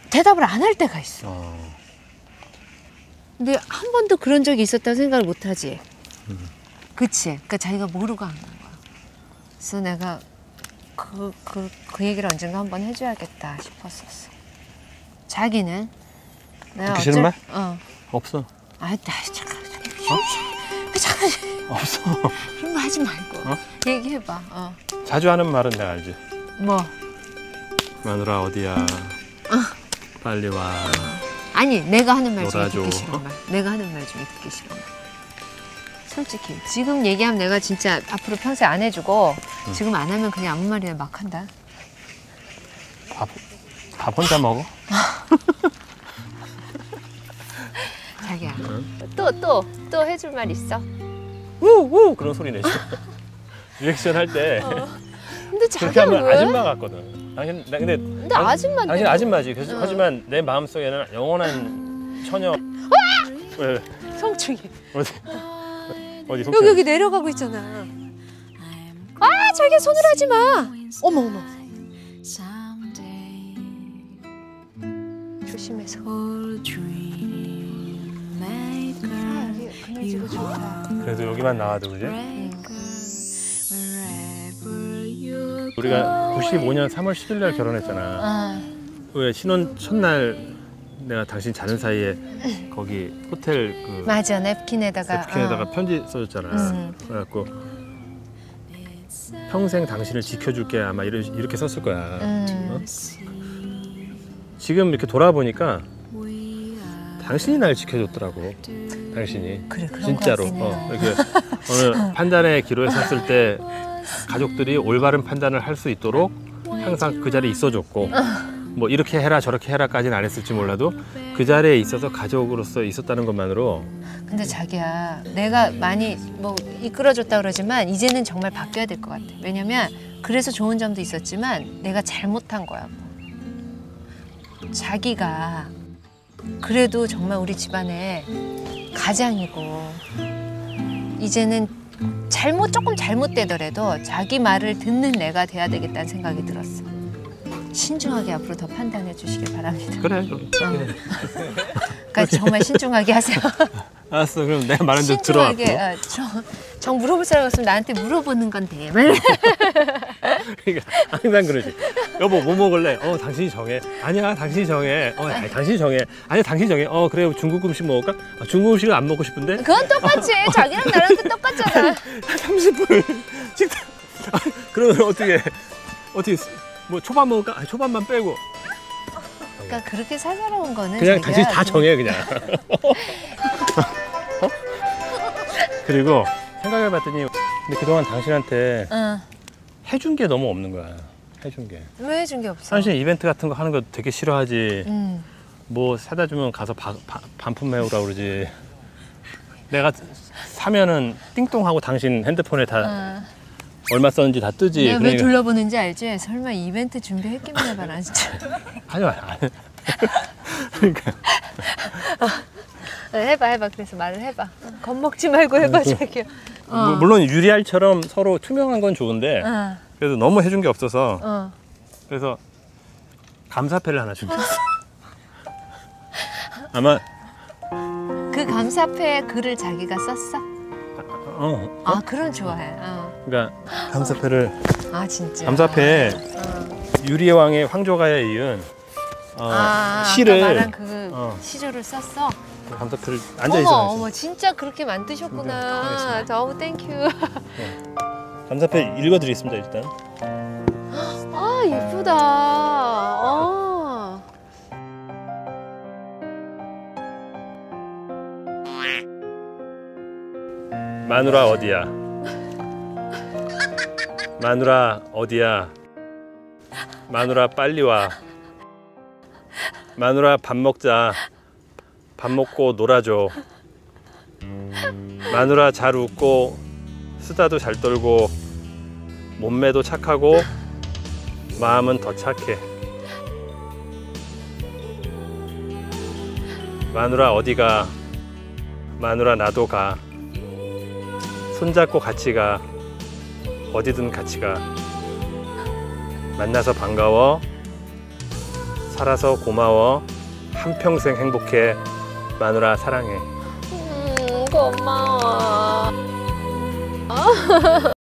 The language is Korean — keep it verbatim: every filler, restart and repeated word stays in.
대답을 안 할 때가 있어. 어. 근데 한 번도 그런 적이 있었다고 생각을 못 하지. 음. 그치? 그러니까 자기가 모르고 한 거야. 그래서 내가 그, 그, 그 얘기를 언젠가 한번 해줘야겠다 싶었었어. 자기는? 내가 듣기 싫은 말? 어. 없어. 아, 나 잠깐. 어? 잠깐. 없어. 그런 거 하지 말고. 어? 얘기해봐. 어. 자주 하는 말은 내가 알지. 뭐? 마누라 어디야? 어. 빨리 와. 아니, 내가 하는 말 중에 놀아줘. 듣기 싫은 말. 내가 하는 말 중에 듣기 싫은 말. 솔직히 지금 얘기하면 내가 진짜 앞으로 평생 안 해주고 응. 지금 안 하면 그냥 아무 말이나 막 한다. 밥, 밥 혼자 먹어? 자기야, 또 또 또 해줄 말 있어? 우우 그런 소리 내지. 리액션 할 때 어. 근데 그렇게 하면 왜? 아줌마 같거든. 당신 나 근데 근데 아줌마인데 당신 아줌마지. 그래서 어. 하지만 내 마음 속에는 영원한 처녀. 왜? 성충이. 어디? 어디 여기 여기 내려가고 있잖아. 아, 자기야 손을 하지 마. 어머 어머. 조심해서. 아, 여기 그늘지고 좋다. 그래도 여기만 나와도 그지? 응. 우리가 구십오 년 삼월 십일 날 결혼했잖아. 아. 왜 신혼 첫날 내가 당신 자는 사이에 거기 호텔 그 맞아, 냅킨에다가 냅킨에다가 어. 편지 써줬잖아. 음. 그래갖고 평생 당신을 지켜줄게 아마 이렇게, 이렇게 썼을 거야. 음. 어? 지금 이렇게 돌아보니까 당신이 날 지켜줬더라고. 당신이. 그래, 그런 진짜로. 거 같긴 어, 이렇게 어느 판단의 기로에 섰을 때 가족들이 올바른 판단을 할 수 있도록 항상 그 자리에 있어줬고 뭐 이렇게 해라 저렇게 해라까지는 안 했을지 몰라도 그 자리에 있어서 가족으로서 있었다는 것만으로. 근데 자기야, 내가 많이 뭐 이끌어줬다 그러지만 이제는 정말 바뀌어야 될 것 같아. 왜냐면 그래서 좋은 점도 있었지만 내가 잘못한 거야. 자기가 그래도 정말 우리 집안의 가장이고 이제는 잘못 조금 잘못되더라도 자기 말을 듣는 내가 돼야 되겠다는 생각이 들었어. 신중하게 앞으로 더 판단해 주시길 바랍니다. 그래. 어. 그러니까 정말 신중하게 하세요. 알았어. 그럼 내가 말한 대로 신중하게. 들어왔고. 어, 정, 정 물어볼 사람 없으면 나한테 물어보는 건 돼. 그러니까 항상 그러지. 여보 뭐 먹을래? 어 당신이 정해. 아니야 당신이 정해. 어 아니, 당신이 정해. 아니야 당신이 정해. 어 그래 중국 음식 먹을까? 아, 중국 음식은 안 먹고 싶은데. 그건 똑같지. 자기랑 나랑 그 똑같잖아. 삼십 분 식당. 아, 그러면 어떻게 어떻게 뭐 초밥 먹을까? 아, 초밥만 빼고. 그러니까 그렇게 살살아온 거는 그냥 당신이 다 정해 그냥. 어? 그리고 생각해봤더니 근데 그동안 당신한테 응. 해준 게 너무 없는 거야. 해준 게. 왜 해준 게 없어? 당신 이벤트 같은 거 하는 거 되게 싫어하지. 응. 뭐 사다 주면 가서 바, 바, 반품 해오라 그러지. 내가 사면은 띵동하고 당신 핸드폰에 다 응. 얼마 썼는지 다 뜨지. 내가 그러니까. 왜 둘러보는지 알지? 설마 이벤트 준비했기만 해봐라 진짜. 하지 마. 그러니까. 어, 해봐 해봐. 그래서 말을 해봐. 겁먹지 말고 해봐 자기야. 어. 물론 유리알처럼 서로 투명한 건 좋은데 어. 그래도 너무 해준 게 없어서 어. 그래서 감사패를 하나 준비했어. 아마 그 감사패에 글을 자기가 썼어? 어, 아, 그런 좋아해. 어. 그러니까 감사패를 아 진짜. 감사패에 어. 유리의 왕의 황조가에 이은 어, 아, 시를 아까 말한 그 어. 시조를 썼어? 감사패를 앉아 어머 있어. 어머 진짜 그렇게 만드셨구나. 너무 땡큐. 네. 감사패 읽어드리겠습니다 일단. 아 예쁘다. 어. 마누라 어디야? 마누라 어디야? 마누라 빨리 와. 마누라 밥 먹자. 밥 먹고 놀아줘. 마누라 잘 웃고 수다도 잘 떨고 몸매도 착하고 마음은 더 착해. 마누라 어디가? 마누라 나도 가. 손잡고 같이 가. 어디든 같이 가. 만나서 반가워. 살아서 고마워. 한평생 행복해. 마누라 사랑해. 음, 고마워.